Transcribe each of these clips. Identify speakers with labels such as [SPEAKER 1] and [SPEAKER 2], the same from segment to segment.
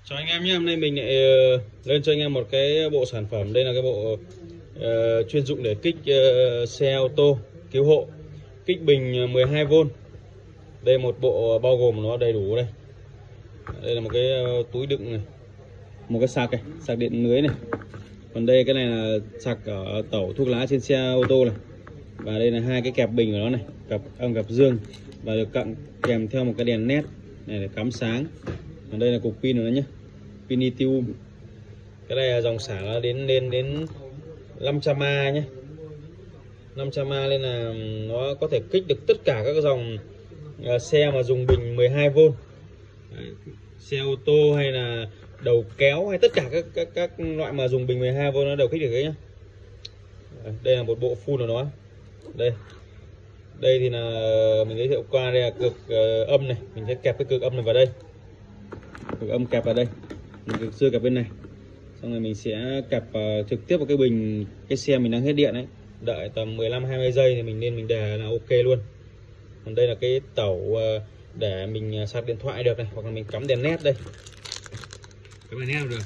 [SPEAKER 1] Chào anh em nhé, hôm nay mình lại lên cho anh em một cái bộ sản phẩm. Đây là cái bộ chuyên dụng để kích xe ô tô cứu hộ, kích bình 12V. Đây một bộ bao gồm nó đầy đủ đây. Đây là một cái túi đựng này, một cái sạc này, sạc điện lưới này. Còn đây cái này là sạc ở tẩu thuốc lá trên xe ô tô này. Và đây là hai cái kẹp bình của nó này, cặp âm cặp dương, và được kèm theo một cái đèn led này để cắm sáng. Còn đây là cục pin của nó nhé, pin lithium. Cái này là dòng xả nó đến 500A nhé, 500A, nên là nó có thể kích được tất cả các dòng xe mà dùng bình 12V. Đấy, xe ô tô hay là đầu kéo hay tất cả các loại mà dùng bình 12V nó đều kích được đấy nhá. Đây là một bộ full của nó. Đây thì là mình giới thiệu qua, đây là cực âm này, mình sẽ kẹp cái cực âm này vào đây, cực âm kẹp vào đây, cực dương kẹp bên này, xong rồi mình sẽ kẹp trực tiếp vào cái bình, cái xe mình đang hết điện đấy. Đợi tầm 15-20 giây thì mình lên mình đề là ok luôn. Còn đây là cái tẩu để mình sạc điện thoại được này, hoặc là mình cắm đèn led đây, cắm đèn led được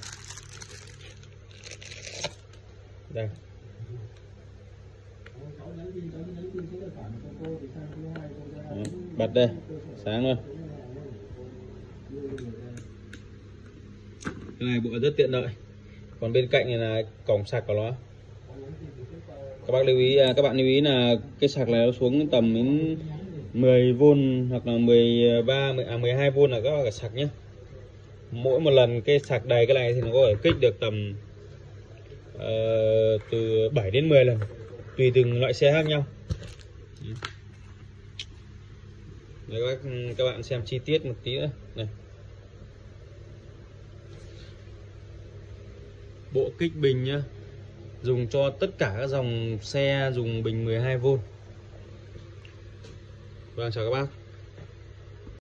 [SPEAKER 1] đây. Đấy, bật đây, sáng luôn. Cái này bộ rất tiện lợi. Còn bên cạnh này là cổng sạc của nó. Các bạn lưu ý là cái sạc này nó xuống tầm đến 10V hoặc là 12V là các bạn sạc nhé. Mỗi một lần cái sạc đầy cái này thì nó có thể kích được tầm từ 7 đến 10 lần tùy từng loại xe khác nhau. Đấy, các bạn xem chi tiết một tí nữa này. Bộ kích bình nhá, dùng cho tất cả các dòng xe dùng bình 12V. Vâng, chào các bác.